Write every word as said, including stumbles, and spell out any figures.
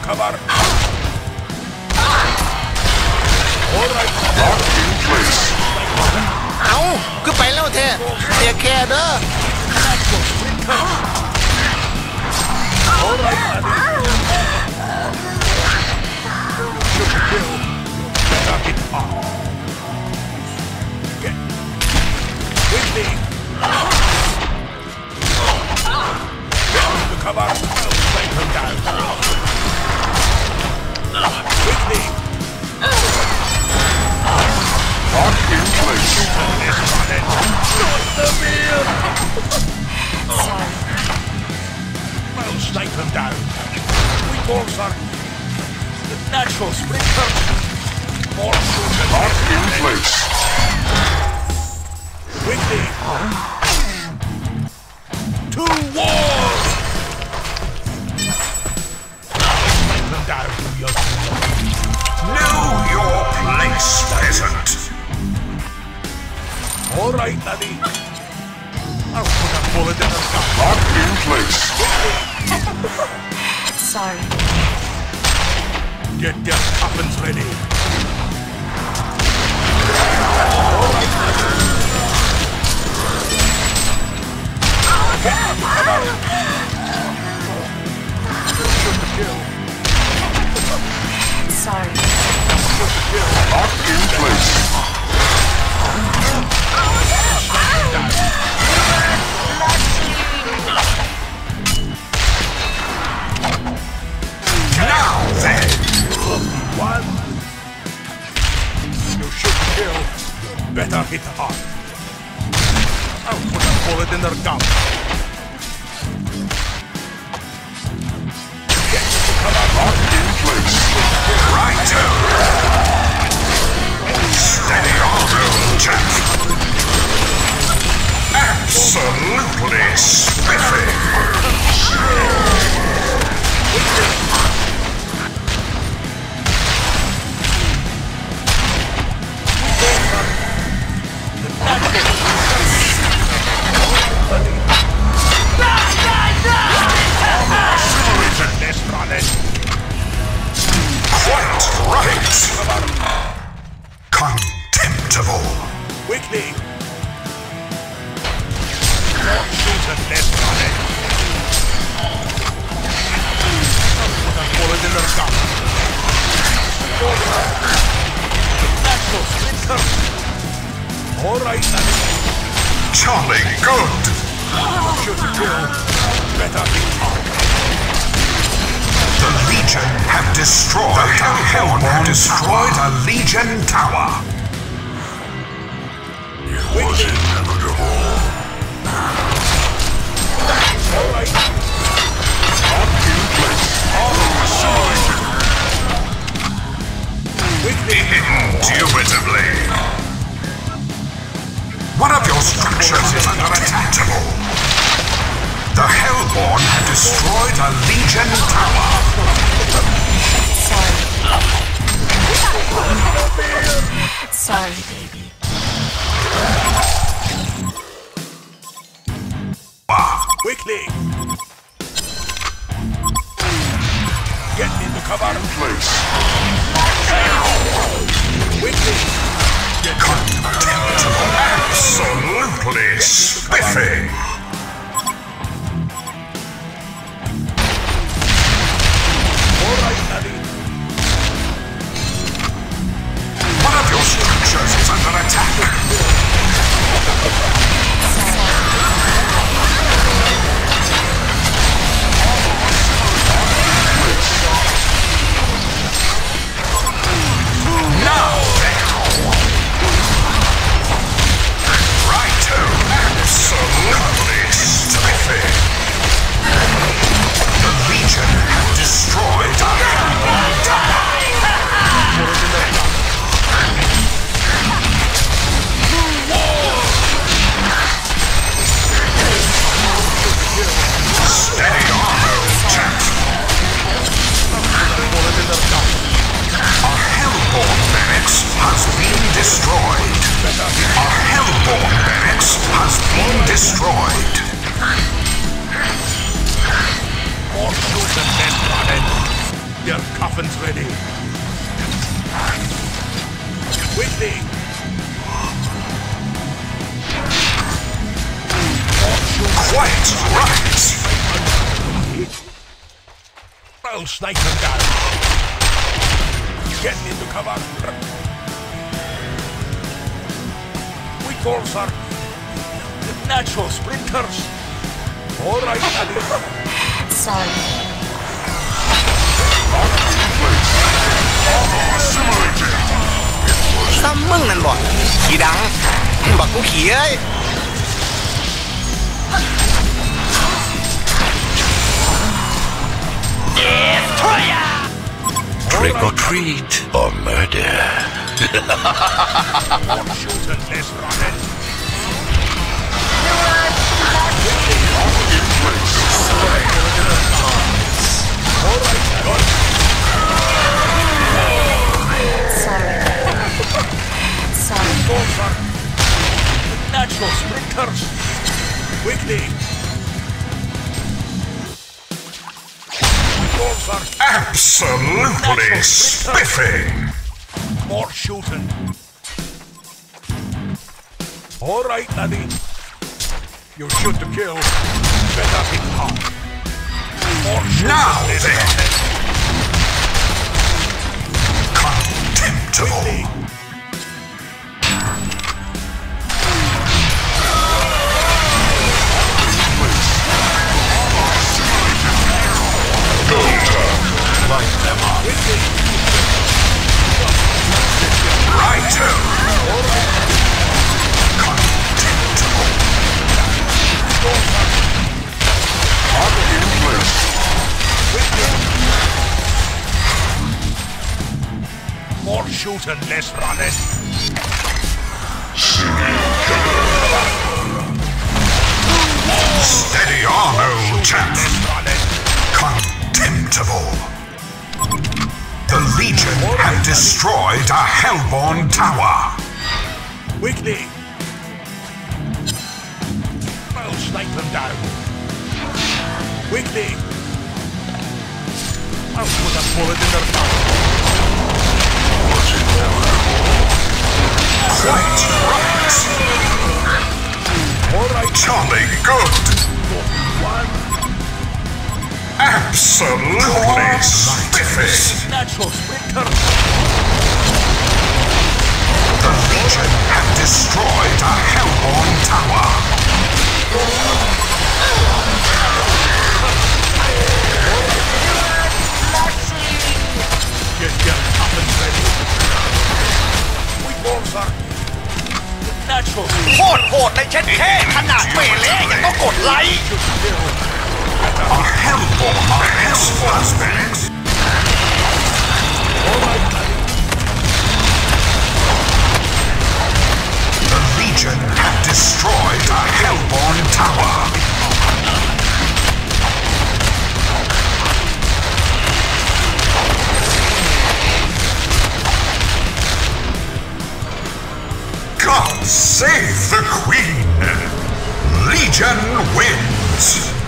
cover. All right. Lock in place. เอาก็ไปแล้วเท่เสียแค่เด้อ All right, buddy. Should kill. Better hit hard. Get with me. Get to cover. Take him down. With me. Lock in place. This running. Not the meal. Sorry. Well, snipe him down. We balls are the natural sprinter. More soldiers. Lock in place. Quickly. To war. Snipe him down, you Know your place, peasant. All right, laddie. I'll put a bullet in her gun. Lock in place. Sorry. Get their coffins ready. Sorry. Lock in place. Now then. One. You should kill. Better hit hard. I'll put a bullet in their gun. Get to cover. Lock in place. Righto. Steady on, old chap. Absolutely spiffy. Quite right. Contemptible. Quickly. More shoot and less running. Put a bullet in their gun. Natural splinter. All right, laddie. Jolly good. Should kill. Better be hard. The Legion have destroyed. The Hellborn have destroyed a Legion tower. It was inevitable. All right. Lock in place. Quickly. Indubitably. One of your structures is under attack. The Hellborn have destroyed a Legion tower. Sorry. Sorry, baby. Ah, Quickly. Get into cover. place. Quickly. Get Contemptible. Absolutely spiffy. all right, laddie. One of your structures is under attack. Now then. Righto. Absolutely spiffy. The Legion have destroyed a Hellborn tower. Steady on, old chap. Our Hellborn barracks has been destroyed. Our Hellborn barracks has been destroyed. More shoot and less running. They're Quite right. I'll snipe them down. Getting into cover. We calls are the natural sprinters. All right, Annie. Sorry. ซ้ำมึงนั่นบ่ขี่ดังบักกูขี่เอ้ย Trick or treat or murder. More shooting, less running. Sorry. Sorry. Those are the natural sprinters. Quickly. Those are Absolutely spiffing. more shooting. All right, laddie. You shoot to kill. Better hit hard. More shooting. Now less then. running. Contemptible. Quickly. Light them up. Quickly. Righto. Contemptible. More shooting, less running. Steady on, old chap. Less running. Contemptible. The Legion have destroyed a Hellborn tower. Quickly. I'll snipe them down. Quickly. I'll put a bullet in their mouth. Quite right. All right, Jolly good. one. Absolutely spiffy. Natural sprinter. The Legion have destroyed a Hellborn tower. Get your coffins ready. We balls are the natural โคตรโหดเลยเช็ดแค่ขนาดเปเล่ยังต้องกดไลค์ A Hellborn has husbands. The Legion have destroyed a Hellborn tower. God save the Queen! Legion wins!